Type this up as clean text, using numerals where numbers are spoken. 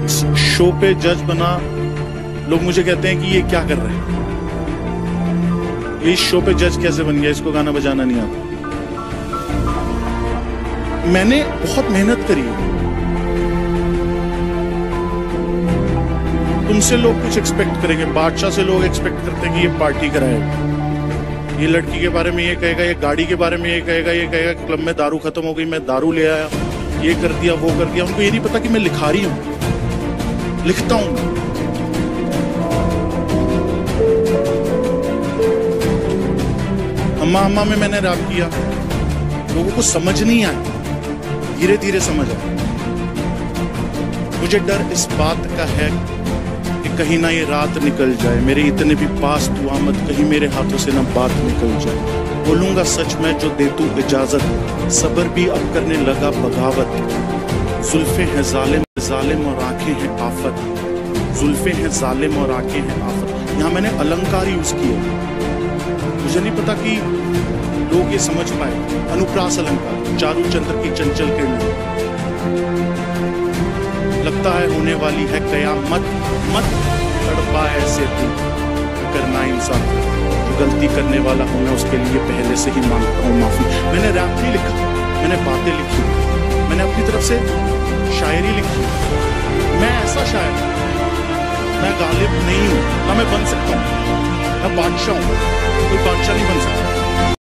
Show पे जज बना, लोग मुझे कहते हैं कि ये क्या कर रहे हैं, ये इस शो पे जज कैसे बन गया, इसको गाना बजाना नहीं आता। मैंने बहुत मेहनत करी है। तुमसे लोग कुछ एक्सपेक्ट करेंगे, बादशाह से लोग एक्सपेक्ट करते हैं कि ये पार्टी कराएगा, ये लड़की के बारे में ये कहेगा, ये गाड़ी के बारे में ये कहेगा क्लब में दारू खत्म हो गई, मैं दारू ले आया, ये कर दिया वो कर दिया। उनको ये नहीं पता कि मैं लिखारी हूं, लिखता हूं। अम्मा अम्मा में मैंने रैप किया, लोगों को समझ नहीं आया, धीरे धीरे समझ आया। मुझे डर इस बात का है कि कहीं ना ये रात निकल जाए, मेरे इतने भी पास तू आमद, कहीं मेरे हाथों से ना बात निकल जाए। बोलूंगा सच मैं जो दे तू इजाजत, सबर भी अब करने लगा बगावत। जुल्फे हैं जालिम और आंखें हैं आफत, जुल्फे हैं जालिम और आंखें हैं आफत। यहाँ मैंने अलंकार यूज किए, मुझे नहीं पता कि लोग ये समझ पाए। अनुप्रास अलंकार, चारू चंद्र की चंचल किरणें, लगता है होने वाली है कयामत, मत तड़पा ऐसे तू करना इंसान। जो गलती करने वाला हूं मैं उसके लिए पहले से ही मांगता हूं माफी। मैंने रैप नहीं लिखा, मैंने बातें लिखी, मैंने अपनी तरफ से शायरी लिखी। मैं ऐसा शायर, मैं गालिब नहीं हूं, ना मैं बन सकता हूं, मैं बादशाह हूं, कोई बादशाह नहीं बन सकता।